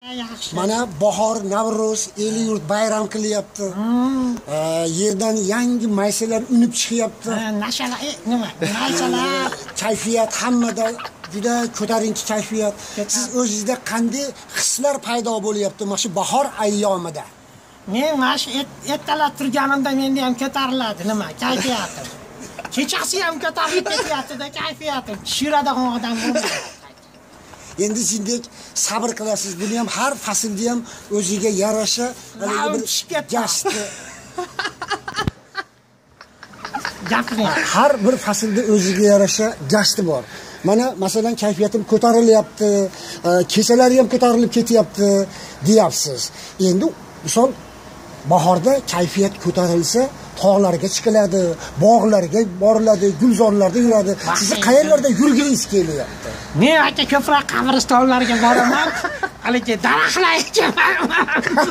Mana bahor, Navro'z, el-yurt bayram qilyapti. Yerdan yangi maysalar unib chiqyapti. Nima? Maysalar, Kayfiyat hammada juda ko'tarinki kayfiyat. Siz o'zingizda qanday hislar paydo bo'lyapti mana shu bahor ayyomida? Men mana shu ertalab turganimda menda ham ko'tariladi nima? Kayfiyatim. Kechasi ham ko'tarilib ketyapti-da kayfiyatim. Tushiradigan odam bo'lmaydi. Endi sizdek sabr qilasiz. Buni ham har faslda ham o'ziga yarasha bir gashti. Har bir faslda o'ziga yarasha gashti bor. Mana masalan kayfiyatim ko'tarilyapti, kesalari ham ko'tarilib ketyapti deyapsiz. Endi misol bahorda kayfiyat ko'tarilsa, tog'larga chiqiladi, bog'larga boriladi, gulzorlarda yuradi. Siz qayerlarda yurgingiz kelyapti? Men aka ko'proq qabristonlarga boraman. Haligi daraxtlarga